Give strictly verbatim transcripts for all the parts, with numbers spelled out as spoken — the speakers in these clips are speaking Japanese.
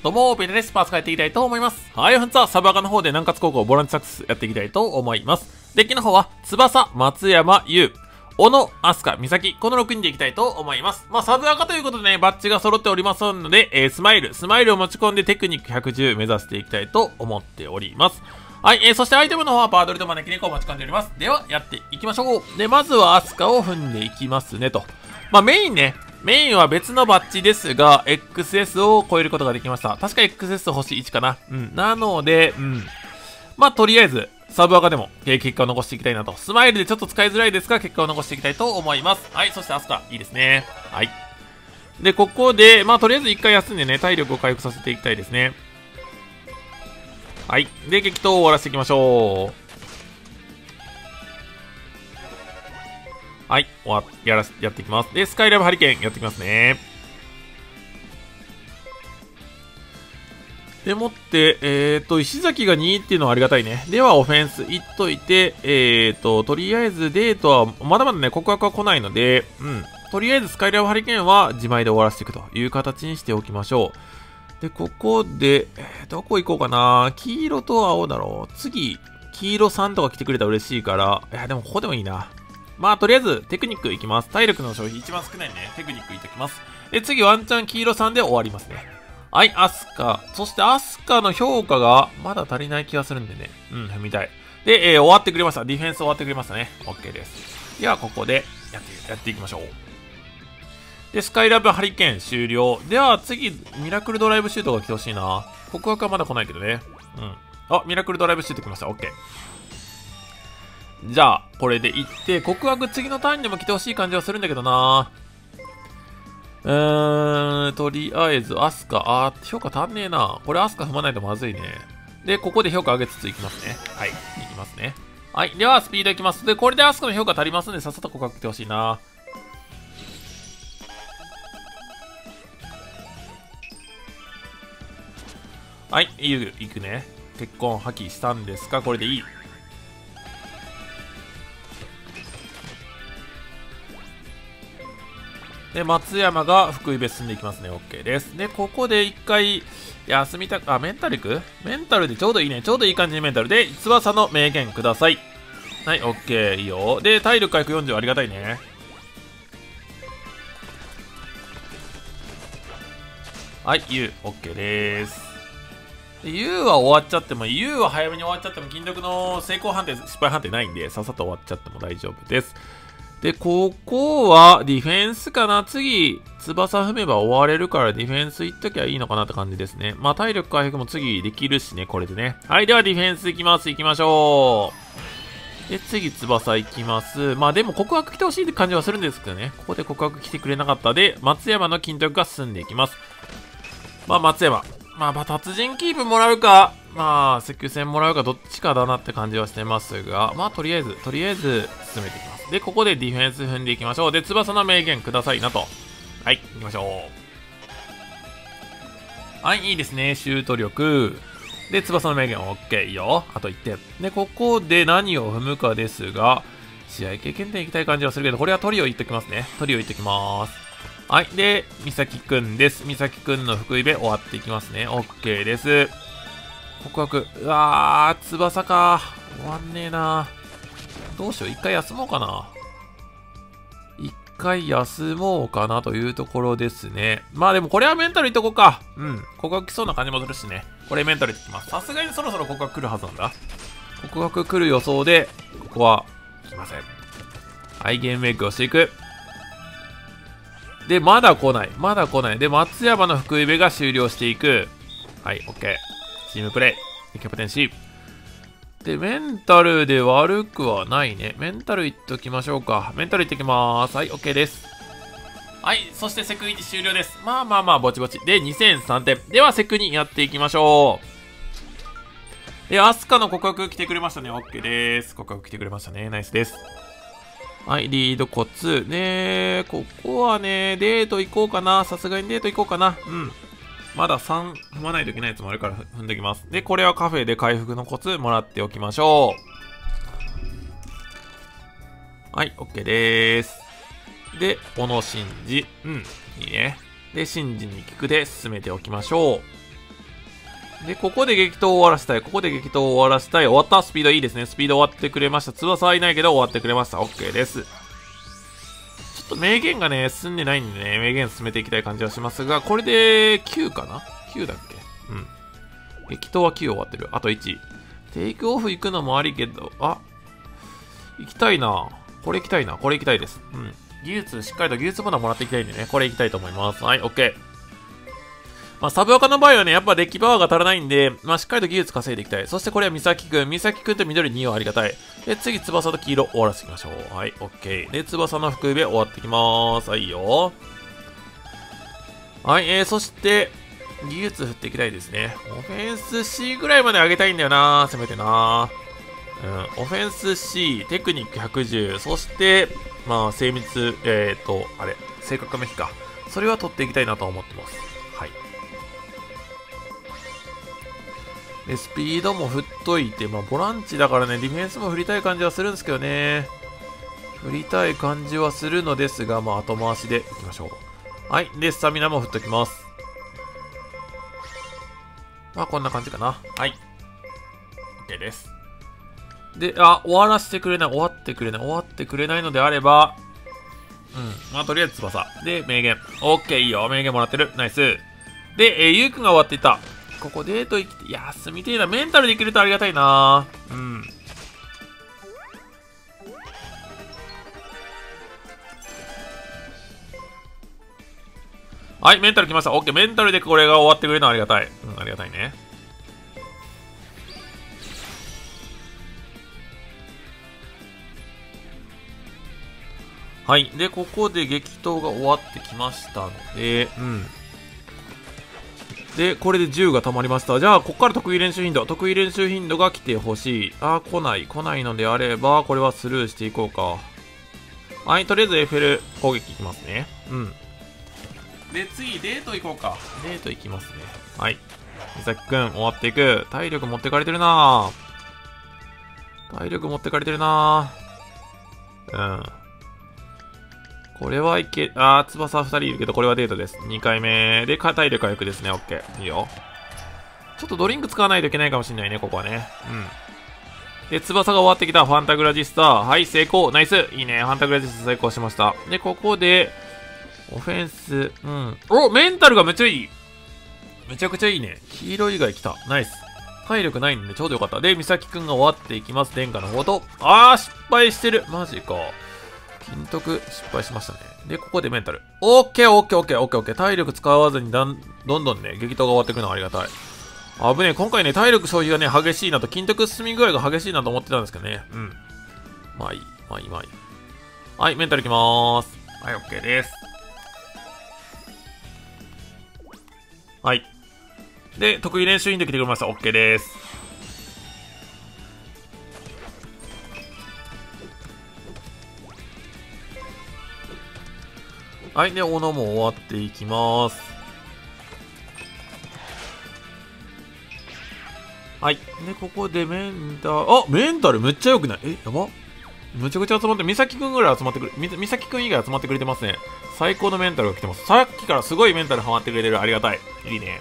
どうも、ペテです。パーツ変えていきたいと思います。はい、本日はサブアカの方で南葛高校ボランチサックスやっていきたいと思います。デッキの方は、翼、松山、優、小野、飛鳥、美咲、このろくにんでいきたいと思います。まあ、サブアカということでね、バッジが揃っておりますので、えー、スマイル、スマイルを持ち込んでテクニックひゃくじゅう目指していきたいと思っております。はい、えー、そしてアイテムの方はパードルと招き猫を持ち込んでおります。では、やっていきましょう。で、まずは飛鳥を踏んでいきますねと。まあ、メインね、メインは別のバッジですが、エックスエス を超えることができました。確か エックスエス 星いちかな。うん。なので、うん。まあ、とりあえず、サブアカでも、えー、結果を残していきたいなと。スマイルでちょっと使いづらいですが、結果を残していきたいと思います。はい、そしてアスカ、いいですね。はい。で、ここで、まあ、とりあえず一回休んでね、体力を回復させていきたいですね。はい。で、激闘を終わらせていきましょう。はい、終わやらやっていきます。で、スカイラブハリケーンやっていきますね。でもって、えっと、石崎がにっていうのはありがたいね。では、オフェンスいっといて、えっと、とりあえずデートは、まだまだね、告白は来ないので、うん。とりあえずスカイラブハリケーンは自前で終わらせていくという形にしておきましょう。で、ここで、えー、どこ行こうかな。黄色と青だろう。次、黄色さんとか来てくれたら嬉しいから、いや、でもここでもいいな。まあ、とりあえず、テクニックいきます。体力の消費一番少ないんで、ね、テクニックいっておきます。で、次、ワンチャン黄色さんで終わりますね。はい、アスカ。そして、アスカの評価が、まだ足りない気がするんでね。うん、踏みたい。で、えー、終わってくれました。ディフェンス終わってくれましたね。OK です。では、ここで、やって、やっていきましょう。で、スカイラブハリケーン終了。では、次、ミラクルドライブシュートが来てほしいな。告白はまだ来ないけどね。うん。あ、ミラクルドライブシュート来ました。OK。じゃあ、これでいって、告白次のターンでも来てほしい感じはするんだけどな。うーん、とりあえず、アスカ。あー、評価足んねえな。これアスカ踏まないとまずいね。で、ここで評価上げつついきますね。はい、いきますね。はい、では、スピードいきます。で、これでアスカの評価足りますんで、さっさと告白来てほしいな。はい、いく、いくね。結婚破棄したんですか？これでいい。で、松山が福井部進んでいきますね。OK です。で、ここで一回休みたく、あ、メンタルいく？メンタルでちょうどいいね。ちょうどいい感じにメンタルで、翼の名言ください。はい、OK。いいよ。で、体力回復よんじゅうありがたいね。はい、U。OK です。で、U は終わっちゃっても、U は早めに終わっちゃっても、金力の成功判定、失敗判定ないんで、さっさと終わっちゃっても大丈夫です。で、ここはディフェンスかな。次、翼踏めば終われるからディフェンス行っときゃいいのかなって感じですね。まあ、体力回復も次できるしね、これでね。はい、ではディフェンス行きます。行きましょう。で、次、翼行きます。まあ、でも告白来てほしいって感じはするんですけどね。ここで告白来てくれなかったで、松山の金徳が進んでいきます。まあ、松山。まあ、達人キープもらうか、まあ、石油戦もらうか、どっちかだなって感じはしてますが、まあ、とりあえず、とりあえず、進めていきます。で、ここでディフェンス踏んでいきましょう。で、翼の名言くださいなと。はい、行きましょう。はい、いいですね。シュート力。で、翼の名言、OK。いいよ。あといってん。で、ここで何を踏むかですが、試合経験点いきたい感じはするけど、これはトリオいっときますね。トリオいっときます。はい。で、美咲くんです。美咲くんの福井で終わっていきますね。OK です。告白。うわー、翼か。終わんねえな。どうしよう。一回休もうかな。一回休もうかなというところですね。まあでもこれはメンタルいっとこうか。うん。告白来そうな感じもするしね。これメンタルいってきます。さすがにそろそろ告白来るはずなんだ。告白来る予想で、ここは来ません。はい、ゲームメイクをしていく。で、まだ来ない。まだ来ない。で、松山の福井部が終了していく。はい、OK。チームプレイ。キャプテン C。で、メンタルで悪くはないね。メンタルいっときましょうか。メンタルいってきまーす。はい、OK です。はい、そしてセクいち終了です。まあまあまあ、ぼちぼち。で、にせんさんてん。では、セクにやっていきましょう。で、アスカの告白来てくれましたね。OK です。告白来てくれましたね。ナイスです。はい、リードコツ。ねここはね、デート行こうかな。さすがにデート行こうかな。うん。まださん踏まないといけないやつもあるから踏んできます。で、これはカフェで回復のコツもらっておきましょう。はい、OK でーす。で、小野真司。うん、いいね。で、真司に聞くで進めておきましょう。 で、ここで激闘を終わらせたい。ここで激闘を終わらせたい。終わった。スピードいいですね。スピード終わってくれました。翼はいないけど終わってくれました。OK です。ちょっと名言がね、進んでないんでね、名言進めていきたい感じはしますが、これできゅうかな ?きゅう だっけうん。激闘はきゅう終わってる。あといち。テイクオフ行くのもありけど、あ、行きたいな。これ行きたいな。これ行きたいです。うん。技術、しっかりと技術ボタンもらっていきたいんでね、これ行きたいと思います。はい、OK。まあ、サブアカの場合はね、やっぱデッキパワーが足らないんで、まあ、しっかりと技術稼いでいきたい。そしてこれはミサキくん。ミサキくんと緑にはありがたい。で、次、翼と黄色終わらせていきましょう。はい、OK。で、翼の福上終わってきまーす。はいよ。はい、えー、そして、技術振っていきたいですね。オフェンス C ぐらいまで上げたいんだよな、せめてな。うん、オフェンス C、テクニックひゃくじゅう、そして、まあ、精密、えっと、あれ、正確の比か。それは取っていきたいなと思ってます。はい。で、スピードも振っといて、まあ、ボランチだからね、ディフェンスも振りたい感じはするんですけどね。振りたい感じはするのですが、まあ、後回しでいきましょう。はい。で、スタミナも振っときます。まあ、こんな感じかな。はい。OK です。で、あ、終わらせてくれない、終わってくれない、終わってくれないのであれば、うん。まあ、とりあえず翼。で、名言。OK、いいよ。名言もらってる。ナイス。で、えー、ゆうくんが終わっていた。ここデート行きて、いやー、住みてえな。メンタルできるとありがたいなー。うん。はい、メンタル来ました。OK、メンタルでこれが終わってくれるのはありがたい。うん、ありがたいね。はい。で、ここで激闘が終わってきましたので、うん。で、これでじゅうが溜まりました。じゃあ、ここから得意練習頻度。得意練習頻度が来てほしい。あー、来ない。来ないのであれば、これはスルーしていこうか。はい、とりあえずエッフェル攻撃いきますね。うん。で、次、デート行こうか。デート行きますね。はい。みさきくん、終わっていく。体力持ってかれてるなぁ。体力持ってかれてるなぁ。うん。これはいけ、あー、翼ふたりいるけど、これはデートです。にかいめで、体力回復ですね。オッケー。いいよ。ちょっとドリンク使わないといけないかもしれないね、ここはね。うん。で、翼が終わってきた。ファンタグラジスタ。はい、成功。ナイス。いいね。ファンタグラジスタ成功しました。で、ここで、オフェンス。うん。お、メンタルがめっちゃいい。めちゃくちゃいいね。黄色以外来た。ナイス。体力ないんでちょうどよかった。で、美咲くんが終わっていきます。殿下の方と。あー、失敗してる。マジか。金徳、失敗しましたね。で、ここでメンタル。オッケー、オッケー、オッケー、オッケー、オッケー。体力使わずにだん、どんどんね、激闘が終わっていくのはありがたい。危ねえ、今回ね、体力消費がね、激しいなと、金徳進み具合が激しいなと思ってたんですけどね。うん。まあいい、まあいい、まあいい。はい、メンタルいきまーす。はい、オッケーです。はい。で、得意練習員で来てくれました。オッケーです。はい。で、斧も終わっていきます。はい。で、ここでメンタル、あ、メンタルめっちゃ良くない？え、やば？めちゃくちゃ集まって、美咲くんぐらい集まってくる。美咲くん以外集まってくれてますね。最高のメンタルが来てます。さっきからすごいメンタルハマってくれてる。ありがたい。いいね。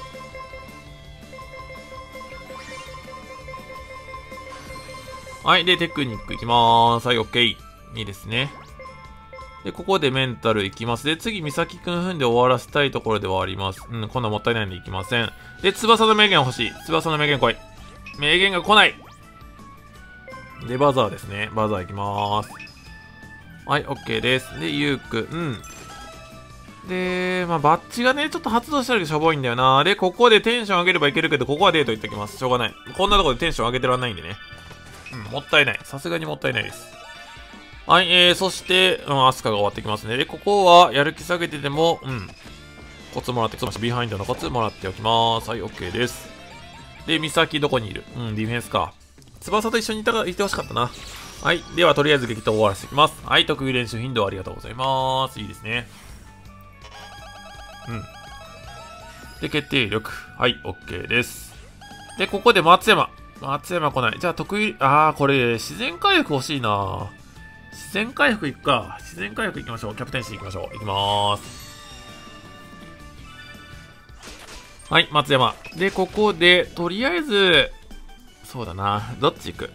はい。で、テクニックいきまーす。はい、オッケー。いいですね。で、ここでメンタルいきます。で、次、美咲くん踏んで終わらせたいところではあります。うん、こんなもったいないんでいきません。で、翼の名言欲しい。翼の名言来い。名言が来ない。で、バザーですね。バザーいきまーす。はい、オッケーです。で、ゆうくん。で、まあ、バッジがね、ちょっと発動した時しょぼいんだよな。で、ここでテンション上げればいけるけど、ここはデートいっときます。しょうがない。こんなところでテンション上げてらんないんでね。うん、もったいない。さすがにもったいないです。はい、えー、そして、うん、アスカが終わってきますね。で、ここは、やる気下げてても、うん、コツもらってきました。ビハインドのコツもらっておきます。はい、オッケーです。で、ミサキどこにいる？うん、ディフェンスか。翼と一緒にいたか、いてほしかったな。はい。では、とりあえず激闘終わらせていきます。はい。得意練習頻度ありがとうございます。いいですね。うん。で、決定力。はい。OK です。で、ここで松山。松山来ない。じゃあ、得意、あー、これ、自然回復欲しいな。自然回復いくか。自然回復いきましょう。キャプテンシーいきましょう。いきまーす。 はい、松山。で、ここで、とりあえず、そうだな。どっち行く？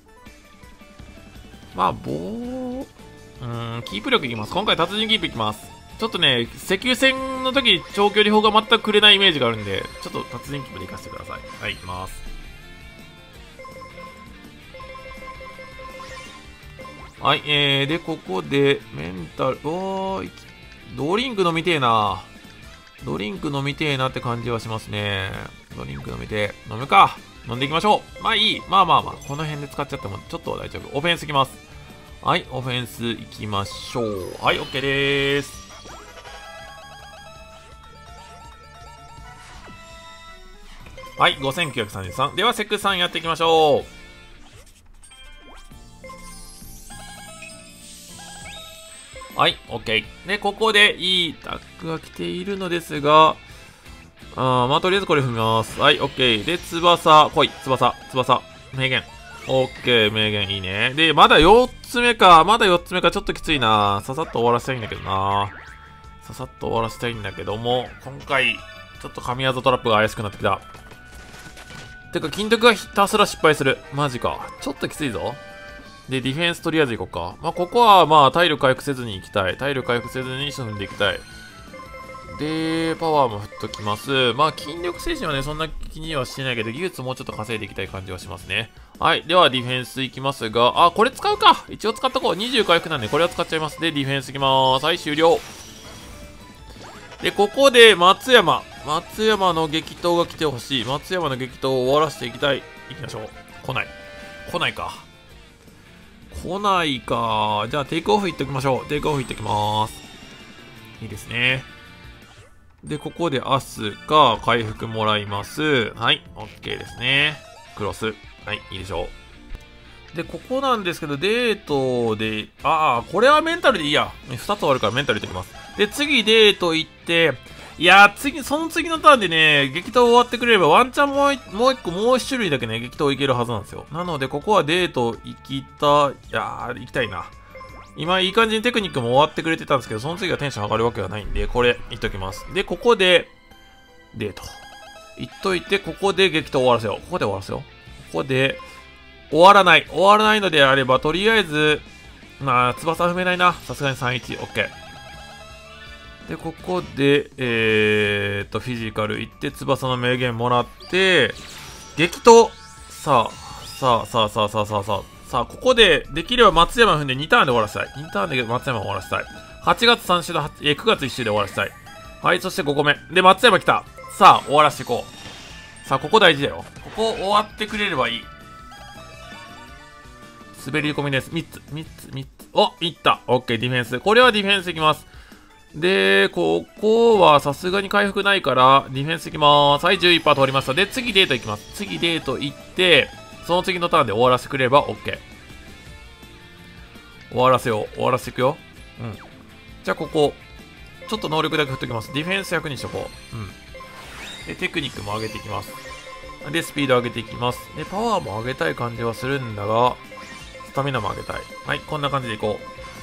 まあ、棒、うーん、キープ力いきます。今回達人キープいきます。ちょっとね、石油戦の時、長距離砲が全くくれないイメージがあるんで、ちょっと達人キープで行かせてください。はい、行きます。はい、えー、で、ここで、メンタル、おー、ドリンク飲みてえな。ドリンク飲みてえなって感じはしますね。ドリンク飲みてえ。飲むか。飲んでいきましょう。まあいい。まあまあまあ。この辺で使っちゃってもちょっと大丈夫。オフェンスいきます。はい、オフェンスいきましょう。はい、OK でーす。はい、ごせんきゅうひゃくさんじゅうさん。では、セクさんやっていきましょう。はい、OK。で、ここでいいタックが来ているのですが、あーまあ、とりあえずこれ踏みます。はい、OK。で、翼、来い、翼、翼、名言。OK、名言いいね。で、まだよっつめか。まだよっつめか。ちょっときついな。ささっと終わらせたいんだけどな。ささっと終わらせたいんだけども、今回、ちょっと神業トラップが怪しくなってきた。てか、金徳がひたすら失敗する。マジか。ちょっときついぞ。で、ディフェンスとりあえず行こうか。まあ、ここは、まあ、体力回復せずに行きたい。体力回復せずに進んでいきたい。で、パワーも振っときます。まあ、筋力精神はね、そんな気にはしてないけど、技術もうちょっと稼いでいきたい感じはしますね。はい。では、ディフェンスいきますが、あ、これ使うか。一応使っとこう。にじゅう回復なんで、これは使っちゃいます。で、ディフェンスいきます。はい、終了。で、ここで、松山。松山の激闘が来てほしい。松山の激闘を終わらせていきたい。行きましょう。来ない。来ないか。来ないか。じゃあ、テイクオフいっときましょう。テイクオフいっときます。いいですね。で、ここでアスが回復もらいます。はい、OK ですね。クロス。はい、いいでしょう。で、ここなんですけど、デートで、ああ、これはメンタルでいいや。ふたつあるからメンタルでいきます。で、次デート行って、いやー、次、その次のターンでね、激闘終わってくれれば、ワンチャンもう、もう一個、もう一種類だけね、激闘いけるはずなんですよ。なので、ここはデート行きたい、いやー、行きたいな。今、いい感じにテクニックも終わってくれてたんですけど、その次はテンション上がるわけはないんで、これ、言っときます。で、ここで、デート。言っといて、ここで激闘終わらせよう。ここで終わらせよう。ここで、終わらない。終わらないのであれば、とりあえず、まあ、翼踏めないな。さすがに さんいち。オッケー。で、ここで、えーっと、フィジカル行って、翼の名言もらって、激闘さあ、さあ、さあ、さあ、さあ、さあ、さあ、さあ、ここで、できれば松山踏んでにターンで終わらせたい。にターンで松山を終わらせたい。はちがつさん週の、えー、くがついち週で終わらせたい。はい、そしてごこめ。で、松山来た。さあ、終わらせていこう。さあ、ここ大事だよ。ここ終わってくれればいい。滑り込みです。みっつ、みっつ、みっつ。お、いった。オッケー、ディフェンス。これはディフェンスいきます。で、ここはさすがに回復ないから、ディフェンスいきまーす。はい、じゅういちパーセント通りました。で、次デートいきます。次デート行って、その次のターンで終わらせてくれれば OK。終わらせよう。終わらせていくよ。うん。じゃあ、ここ、ちょっと能力だけ振っときます。ディフェンスひゃくにしとこう。うん。で、テクニックも上げていきます。で、スピード上げていきます。で、パワーも上げたい感じはするんだが、スタミナも上げたい。はい、こんな感じでいこ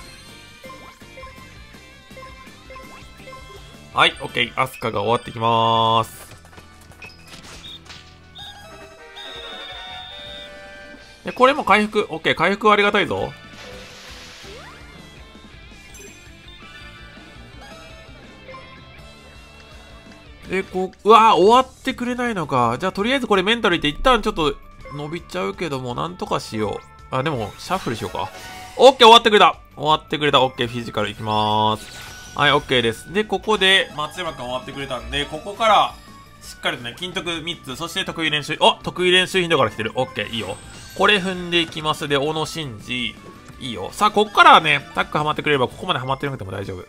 う。はい、OK。アスカが終わってきまーす。で、これも回復。OK。回復はありがたいぞ。で、こう、うわー終わってくれないのか。じゃあ、とりあえずこれメンタルいって一旦ちょっと伸びちゃうけども、なんとかしよう。あ、でも、シャッフルしようか。OK、終わってくれた。終わってくれた。OK、フィジカルいきまーす。はい、OK です。で、ここで、松山君終わってくれたんで、ここから、しっかりとね、金徳みっつ、そして得意練習、あ、得意練習頻度から来てる。OK、いいよ。これ踏んでいきます。で、小野伸二。いいよ。さあ、ここからはね、タックハマってくれれば、ここまでハマってなくても大丈夫。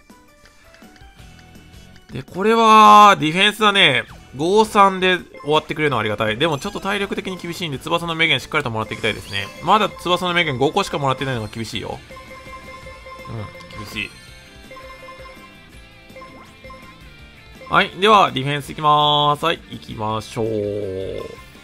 で、これは、ディフェンスはね、ごたいさんで終わってくれるのはありがたい。でもちょっと体力的に厳しいんで、翼の名言しっかりともらっていきたいですね。まだ翼の名言ごこしかもらってないのが厳しいよ。うん、厳しい。はい。では、ディフェンスいきまーす。はい。行きましょう。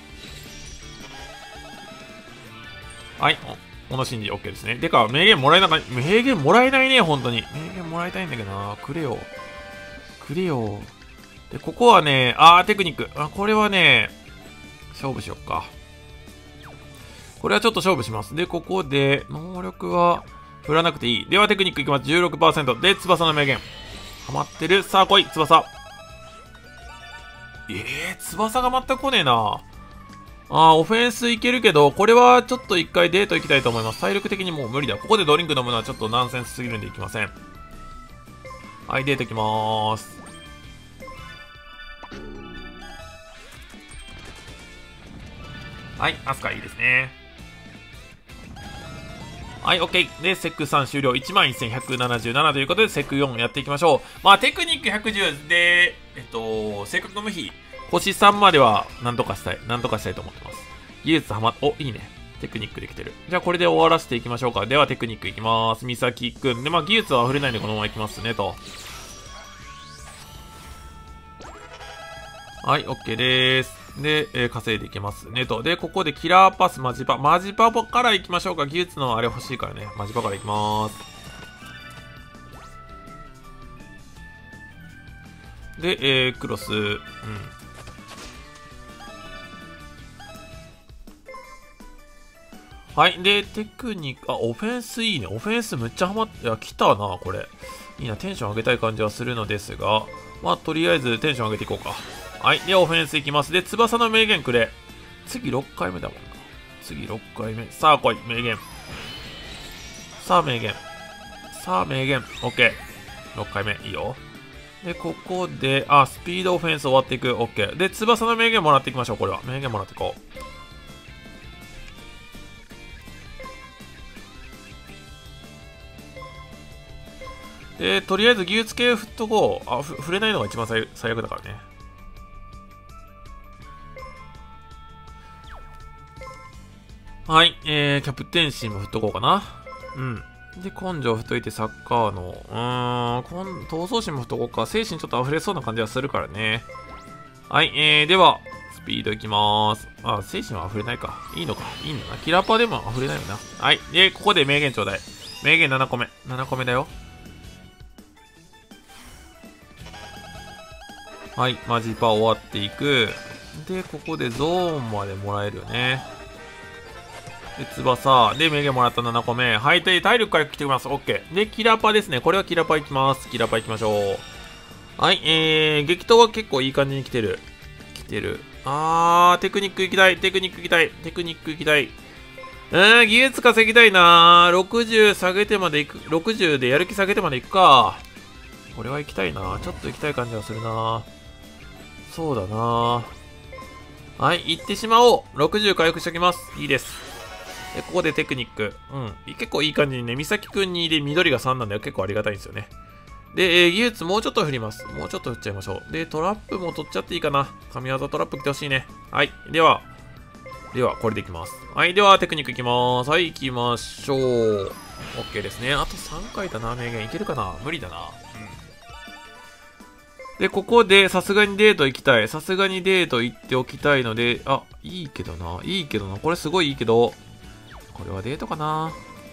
はい。小野伸二 OK ですね。てか、名言もらえなかった。名言もらえないね、本当に。名言もらいたいんだけどな。くれよ。くれよ。 で、ここはね、あー、テクニック。あ、これはね、勝負しよっか。これはちょっと勝負します。で、ここで、能力は振らなくていい。では、テクニックいきます。じゅうろくパーセント。で、翼の名言。ハマってる。さあ、来い、翼。えー、翼が全く来ねえな。あー、オフェンスいけるけど、これはちょっと一回デート行きたいと思います。体力的にもう無理だ。ここでドリンク飲むのはちょっとナンセンスすぎるんで行きません。はい、デート行きまーす。はい、アスカいいですね。はい、OK。で、セクさん終了。いちまんせんひゃくななじゅうななということで、セクよんやっていきましょう。まあ、テクニックひゃくじゅうで、えっと、性格の無比、星さんまでは、なんとかしたい。なんとかしたいと思ってます。技術はま、お、いいね。テクニックできてる。じゃあ、これで終わらせていきましょうか。では、テクニックいきます。みさきくん。で、まあ、技術は溢れないんで、このままいきますね、と。はい、OK でーす。で、えー、稼いでいけますねと。で、ここでキラーパス、マジパ。マジパから行きましょうか。技術のあれ欲しいからね。マジパから行きまーす。で、えー、クロス。うん。はい。で、テクニック、あ、オフェンスいいね。オフェンスむっちゃハマって、いや、来たな、これ。いいな、テンション上げたい感じはするのですが、まあ、とりあえずテンション上げていこうか。はい。で、オフェンスいきます。で、翼の名言くれ。次ろっかいめだもんな。次ろっかいめ。さあ来い。名言。さあ名言。さあ名言。オッケー。ろっかいめ。いいよ。で、ここで、あ、スピードオフェンス終わっていく。オッケー。で、翼の名言もらっていきましょう。これは。名言もらっていこう。で、とりあえず技術系振っとこう。あ、ふ触れないのが一番最最悪だからね。はい、えー、キャプテンシーも振っとこうかな。うん。で、根性振っといて、サッカーの、うーん、闘争心も振っとこうか。精神ちょっと溢れそうな感じはするからね。はい、えー、では、スピードいきまーす。あ、精神は溢れないか。いいのか。いいんだな。キラーパーでも溢れないよな。はい。で、ここで名言ちょうだい。名言ななこめ。ななこめだよ。はい、マジパー終わっていく。で、ここでゾーンまでもらえるよね。で、翼。で、名言もらったななこめ。はい、で、体力回復来てきます。オッケー。で、キラパですね。これはキラパいきます。キラパいきましょう。はい、えー、激闘は結構いい感じに来てる。来てる。あー、テクニック行きたい。テクニック行きたい。テクニック行きたい。うーん、技術稼ぎたいなー。ろくじゅう下げてまで行く。ろくじゅうでやる気下げてまで行くか。これは行きたいな。ちょっと行きたい感じはするな。そうだな。はい、行ってしまおう。ろくじゅう回復しておきます。いいです。で、ここでテクニック。うん。結構いい感じにね、美咲くんにで緑がさんなんだよ。結構ありがたいんですよね。で、えー、技術もうちょっと振ります。もうちょっと振っちゃいましょう。で、トラップも取っちゃっていいかな。神業トラップ来てほしいね。はい。では、では、これでいきます。はい。では、テクニックいきまーす。はい、行きましょう。OK ですね。あとさんかいだな、名言。いけるかな？無理だな。うん。で、ここで、さすがにデート行きたい。さすがにデート行っておきたいので、あ、いいけどな。いいけどな。これすごいいいけど、これはデートかな？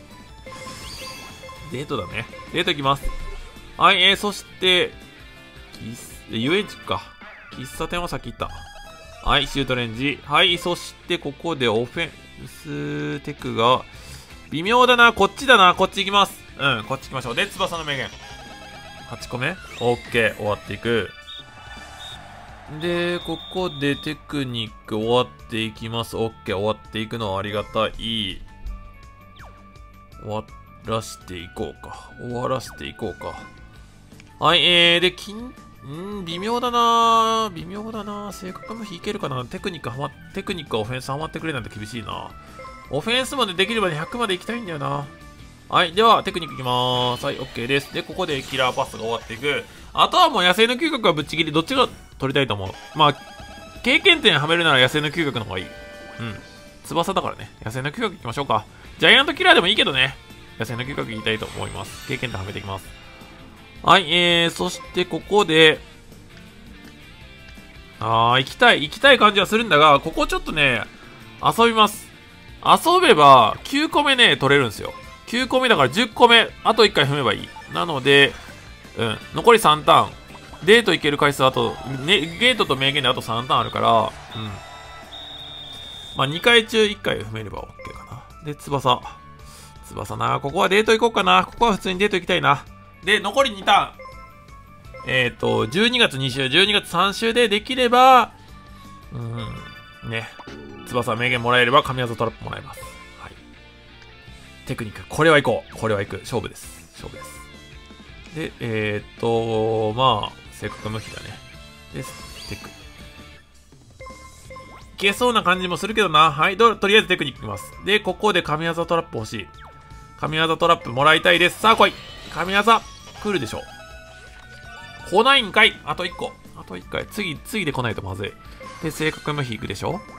デートだね。デート行きます。はい、えー、そして、遊園地か。喫茶店は先行った。はい、シュートレンジ。はい、そしてここでオフェンステクが、微妙だな。こっちだな。こっち行きます。うん、こっち行きましょう。で、翼の名言。はちこめ ?OK。終わっていく。で、ここでテクニック終わっていきます。OK。終わっていくのはありがたい。終わらしていこうか。終わらせていこうか。はい、えー、で、金、ん微妙だな微妙だな性格も引けるかなテクニックはま、テクニックはオフェンスはまってくれなんて厳しいな。オフェンスまでできればひゃくまで行きたいんだよな。はい、では、テクニックいきまーす。はい、OK です。で、ここでキラーパスが終わっていく。あとはもう野生の嗅覚はぶっちぎり、どっちが取りたいと思う。まあ、経験点はめるなら野生の嗅覚の方がいい。うん。翼だからね。野生の嗅覚いきましょうか。ジャイアントキラーでもいいけどね。野生の嗅覚いきたいと思います。経験点はめていきます。はい、えー、そしてここで、あー、行きたい、行きたい感じはするんだが、ここちょっとね、遊びます。遊べば、きゅうこめね、取れるんですよ。きゅうこめだからじゅっこめ、あといっかい踏めばいい。なので、うん、残りさんターン。 デート行ける回数あと、ね、ゲートと名言であとさんターンあるから、うん。まあ、にかい中いっかい踏めれば OK かな。で、翼。翼な。ここはデート行こうかな。ここは普通にデート行きたいな。で、残りにターン。えっ、ー、と、じゅうにがつに週、じゅうにがつさん週でできれば、うん、ね。翼名言もらえれば神業トラップもらえます。はい。テクニック。これは行こう。これは行く。勝負です。勝負です。で、えっ、ー、と、まあ、正確無比だね。で、テク。いけそうな感じもするけどな。はい、とりあえずテクニックいきます。で、ここで神業トラップ欲しい。神業トラップもらいたいです。さあ来い。神業、来るでしょ。来ないんかい。あといっこ。あといっかい。次、次で来ないとまずい。で、正確無比いくでしょ。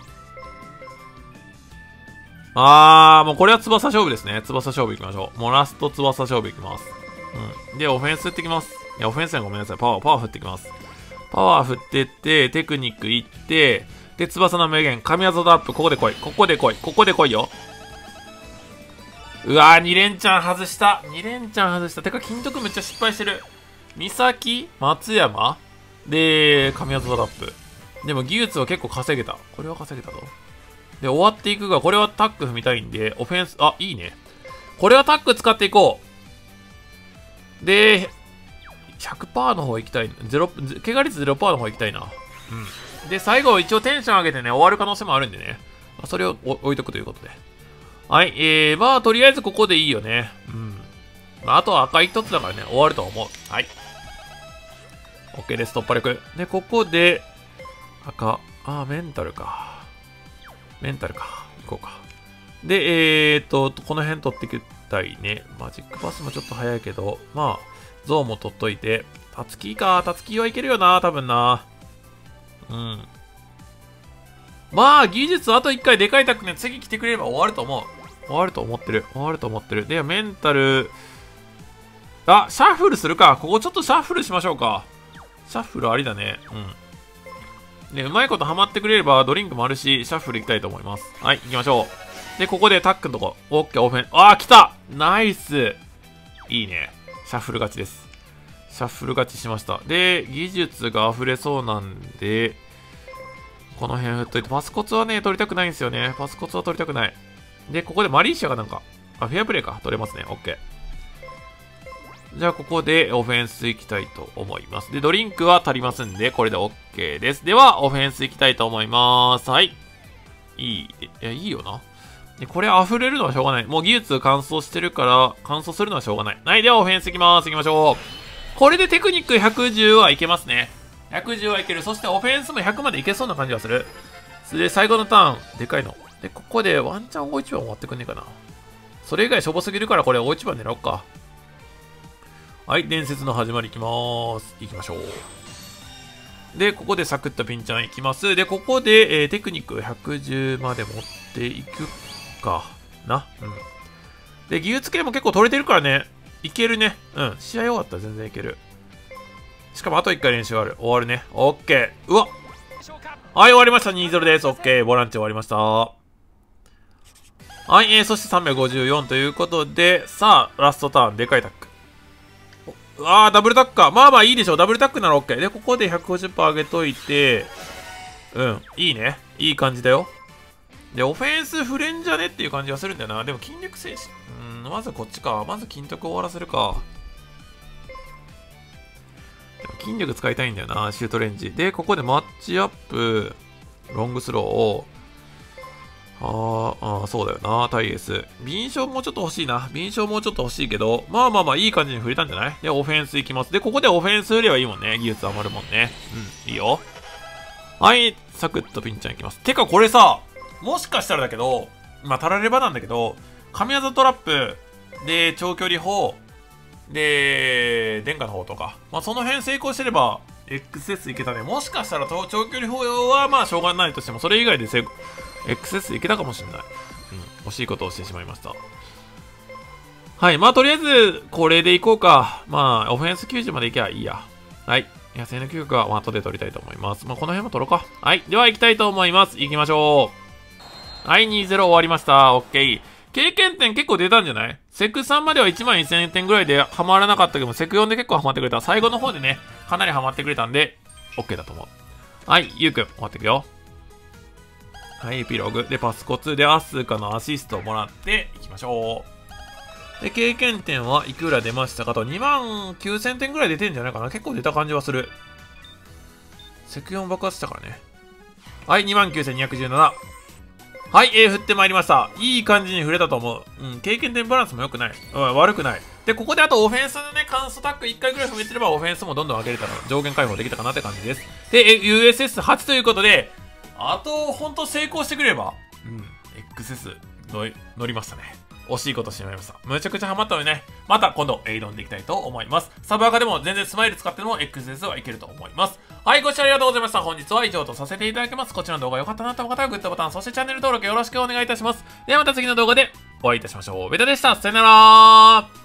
あー、もうこれは翼勝負ですね。翼勝負いきましょう。もうラスト翼勝負いきます。うん。で、オフェンス振ってきます。いや、オフェンスはごめんなさい。パワー、パワー振ってきます。パワー振ってって、テクニックいって、で、翼の名言、神業トラップ、ここで来い。ここで来い。ここで来いよ。うわー、に連チャン外した。に連チャン外した。てか、金徳めっちゃ失敗してる。三崎、松山、で、神業トラップ。でも技術は結構稼げた。これは稼げたぞ。で、終わっていくが、これはタック踏みたいんで、オフェンス、あ、いいね。これはタック使っていこう。で、ひゃくパーセント の方行きたい。ゼロ、怪我率 ゼロパーセント の方行きたいな。うん。で、最後一応テンション上げてね、終わる可能性もあるんでね。それを置いとくということで。はい、えー、まあ、とりあえずここでいいよね。うん。まあ、あとは赤一つだからね、終わると思う。はい。OK です、突破力。で、ここで、赤、あー、メンタルか。メンタルか。行こうか。で、えーと、この辺取っていきたいね。マジックパスもちょっと早いけど、まあ、ゾウも取っといて。タツキか。タツキはいけるよな、多分な。うん。まあ、技術あといっかいでかいタックね、次来てくれれば終わると思う。終わると思ってる。終わると思ってる。で、メンタル、あ、シャッフルするか。ここちょっとシャッフルしましょうか。シャッフルありだね。うん。で、うまいことハマってくれればドリンクもあるし、シャッフルいきたいと思います。はい、行きましょう。で、ここでタックのとこ。オッケー、オフェン。あー、来たナイスいいね。シャッフル勝ちです。シャッフル勝ちしました。で、技術が溢れそうなんで、この辺振っといて、パスコツはね、取りたくないんですよね。パスコツは取りたくない。で、ここでマリーシアがなんか、あ、フェアプレイか。取れますね。オッケー。じゃあ、ここでオフェンス行きたいと思います。で、ドリンクは足りますんで、これで OK です。では、オフェンス行きたいと思います。はい。いい、いや、いいよな。で、これ溢れるのはしょうがない。もう技術乾燥してるから、乾燥するのはしょうがない。はい、ではオフェンス行きます。行きましょう。これでテクニックひゃくじゅうはいけますね。ひゃくじゅうはいける。そしてオフェンスもひゃくまでいけそうな感じがする。で、最後のターン、でかいの。で、ここでワンチャン大一番終わってくんねえかな。それ以外しょぼすぎるから、これ大一番狙おうか。はい、伝説の始まりいきまーす。行きましょう。で、ここでサクッとピンちゃんいきます。で、ここで、えー、テクニックひゃくじゅうまで持っていくかな。うん。で、技術系も結構取れてるからね。いけるね。うん。試合終わったら全然いける。しかもあといっかい練習ある。終わるね。オッケー。うわっ。はい、終わりました。にたいゼロ です。オッケー。ボランチ終わりました。はい、えー、そしてさんびゃくごじゅうよんということで、さあ、ラストターン、でかいタック。あー、ダブルタックか。まあまあいいでしょう。ダブルタックなら OK。で、ここで ひゃくごじゅっパーセント 上げといて、うん、いいね。いい感じだよ。で、オフェンス振れんじゃねっていう感じがするんだよな。でも筋力精神。うん、まずこっちか。まず筋トク終わらせるか。でも筋力使いたいんだよな。シュートレンジ。で、ここでマッチアップ、ロングスローを、あーあー、そうだよな。タイエース。敏捷もうちょっと欲しいな。敏捷もうちょっと欲しいけど、まあまあまあいい感じに振れたんじゃない？で、オフェンスいきます。で、ここでオフェンス振ればいいもんね。技術余るもんね。うん、いいよ。はい、サクッとピンちゃんいきます。てかこれさ、もしかしたらだけど、まあたらればなんだけど、神業トラップ、で、長距離砲、で、殿下の方とか、まあその辺成功してれば、エックスエス いけたね。もしかしたら長距離砲はまあしょうがないとしても、それ以外で成功、エックスエス いけたかもしれない。うん。惜しいことをしてしまいました。はい。まあ、とりあえず、これでいこうか。まあ、オフェンスきゅうじゅうまでいけばいいや。はい。野生の記録は、まあ、後で取りたいと思います。まあ、この辺も取ろうか。はい。では、行きたいと思います。行きましょう。はい。にたいゼロ終わりました。オッケー。経験点結構出たんじゃない？セクさんまではいちまんせんてんぐらいでハマらなかったけど、セクよんで結構ハマってくれた。最後の方でね、 かなりハマってくれたんで、OK だと思う。はい、ゆうくん、終わっていくよ。はい、エピローグ。で、パスコツでアスカのアシストをもらっていきましょう。で、経験点はいくら出ましたかと、にまんきゅうせんてんぐらい出てんじゃないかな。結構出た感じはする。積音爆発したからね。はい、にまんきゅうせんにひゃくじゅうなな。はい、A 振ってまいりました。いい感じに振れたと思う。うん、経験点バランスも良くない。うん、悪くない。で、ここであとオフェンスでね、カンストタックいっかいぐらい踏めてればオフェンスもどんどん上げれたら上限解放できたかなって感じです。で、ユーエスエスはち ということで、あと、ほんと成功してくれれば、うん、エックスエス 乗り乗りましたね。惜しいことしてしまいました。むちゃくちゃハマったのでね、また今度挑んでいきたいと思います。サブアカでも全然スマイル使っても エックスエス はいけると思います。はい、ご視聴ありがとうございました。本日は以上とさせていただきます。こちらの動画良かったなと思う方はグッドボタン、そしてチャンネル登録よろしくお願いいたします。ではまた次の動画でお会いいたしましょう。ベタでした。さよなら。